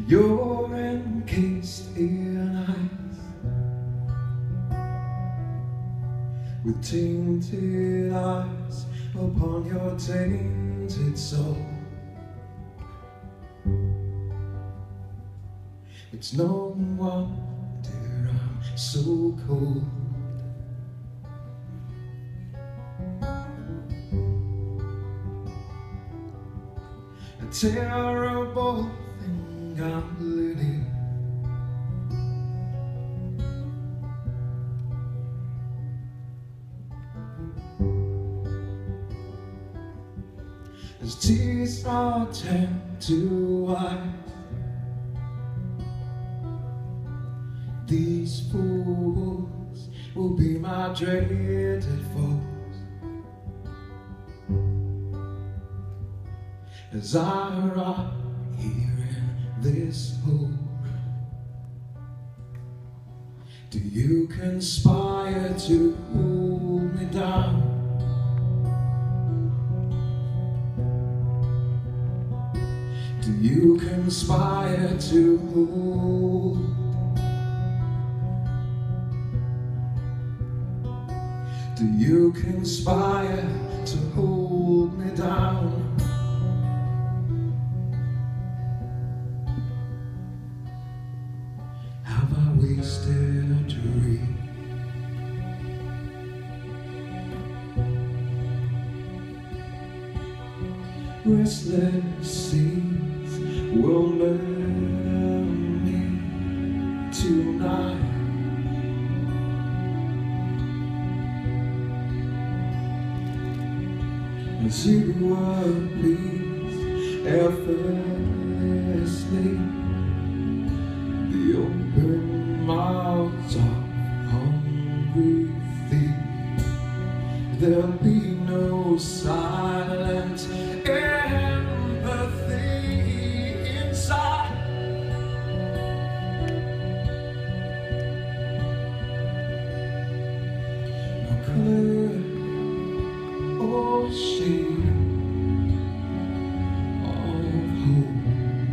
You're encased in ice, with tainted eyes upon your tainted soul. It's no wonder I'm so cold. A terrible thing I'm living. As tears are turned to white, these fools will be my dreaded foes. As I rot here in this hole, do you conspire to hold me down? Do you conspire to hold? Do you conspire to hold me down? Have I wasted a dream? Restless seas will murder me tonight. As you appease effortlessly the open mouths of hungry thieves, there'll be no silent empathy inside. No color or shade of hope.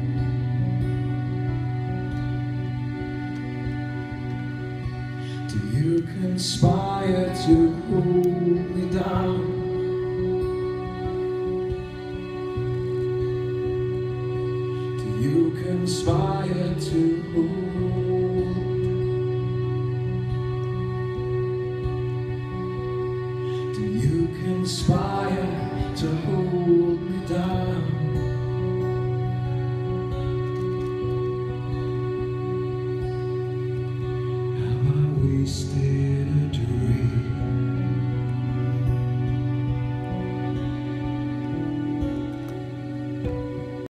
Do you conspire to hold me down? Do you conspire to